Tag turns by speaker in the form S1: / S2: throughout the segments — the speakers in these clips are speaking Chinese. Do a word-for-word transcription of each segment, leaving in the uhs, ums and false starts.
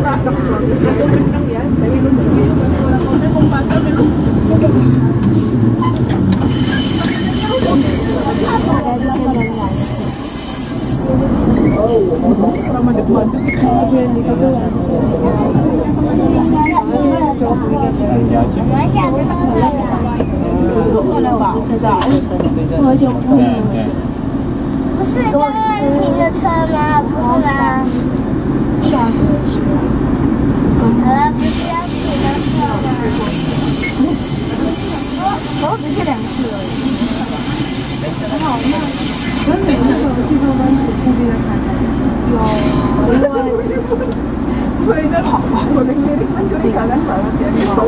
S1: 不是刚刚停的车吗？不是吗？下车去。好了，不是要停的车吗？我只去两次而已。很好看。可是每次我去上班时固定的看。有，因为会在跑吧，我的天，就一个人跑到别人跑。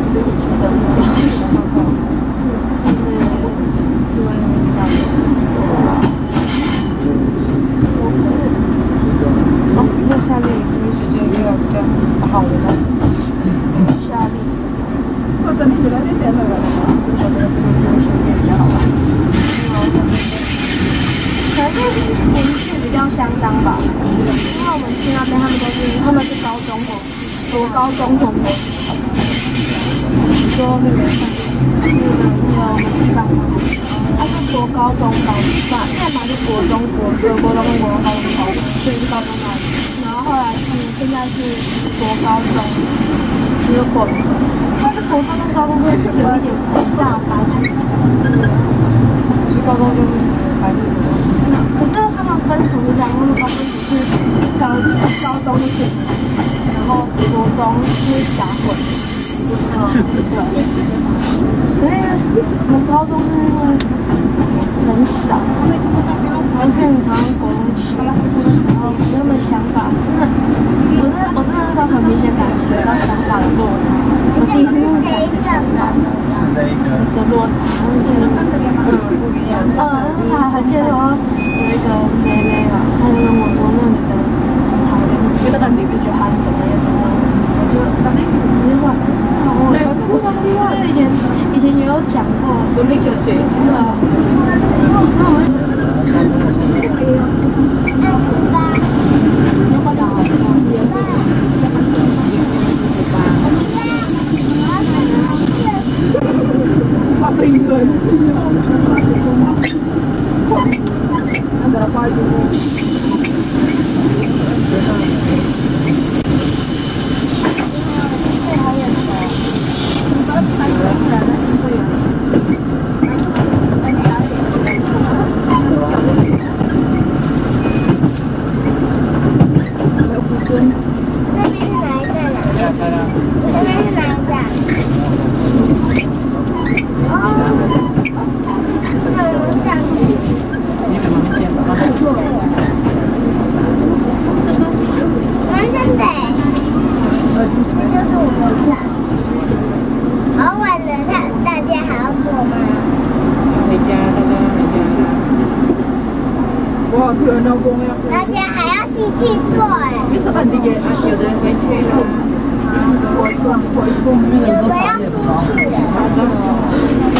S1: 那夏令营因为时间比较比较好的吗？夏令营，我等你回来就先回来了嘛，我觉得就是时间比较好玩。可能是年纪比较相当吧，因为我们去那边他们都是他们是高中同读高中同学，说那个那个那个我们去上吗？他是国高中高吧，现在嘛是国中国国国中国高中高中，所以是高中高中。后来是现在是国高中，就是混，但是国高中高中会有一点很大差距。其实高中就是还是国中，可是他们分组是这样，他们高分组是高高中是，然后国中是假混，嗯，对。可是我们高中是因为人少，然后变成国中起，然后他们想法真的，我真的我真的是很明显感觉到想法的落差。我第一次用感觉想法的落差，就是真的不一样。呃，还还记得说有一个妹妹嘛，她就跟我说那个女生很讨厌，觉得很你不觉得她怎么样怎么样？我就那边没话，然后我说就是以前以前也有讲过，都那个姐，对啊。那我们。大家还要继续做哎！
S2: 为什么你也啊？有的人回去了。
S1: 我我我我要出去了。